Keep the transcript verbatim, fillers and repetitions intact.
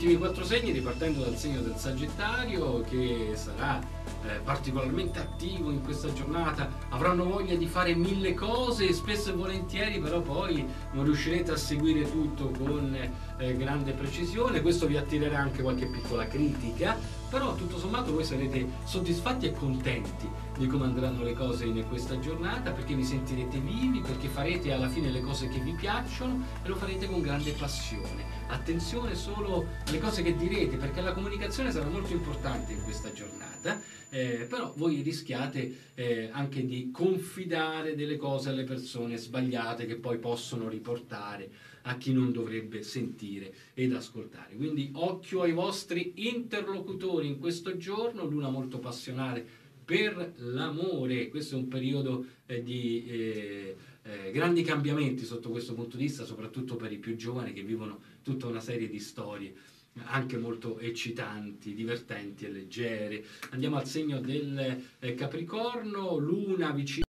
ultimi quattro segni, ripartendo dal segno del Sagittario, che sarà eh, particolarmente attivo in questa giornata, avranno voglia di fare mille cose, spesso e volentieri, però poi non riuscirete a seguire tutto con eh, grande precisione. Questo vi attirerà anche qualche piccola critica, però tutto sommato voi sarete soddisfatti e contenti di come andranno le cose in questa giornata, perché vi sentirete vivi, perché farete alla fine le cose che vi piacciono e lo farete con grande passione. Attenzione solo alle cose che direte, perché la comunicazione sarà molto importante in questa giornata, eh, però voi rischiate eh, anche di confidare delle cose alle persone sbagliate che poi possono riportare a chi non dovrebbe sentire ed ascoltare. Quindi occhio ai vostri interlocutori in questo giorno, luna molto passionale per l'amore. Questo è un periodo eh, di eh, eh, grandi cambiamenti sotto questo punto di vista, soprattutto per i più giovani che vivono tutta una serie di storie anche molto eccitanti, divertenti e leggere. Andiamo al segno del eh, Capricorno, luna vicino